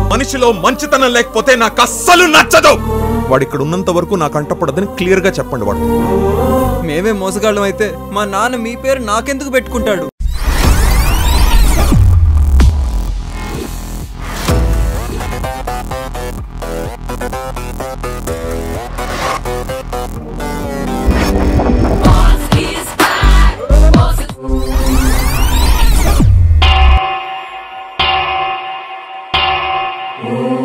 మనిషిలో మంచితనం లేకపోతే నాకు అస్సలు నచ్చదు. వాడు ఇక్కడ ఉన్నంత వరకు నాకు అంటపడదని క్లియర్ గా చెప్పండి. వాడు మేమే మోసగాళ్ళం అయితే మా నాన్న మీ పేరు నాకెందుకు పెట్టుకుంటాడు? Oh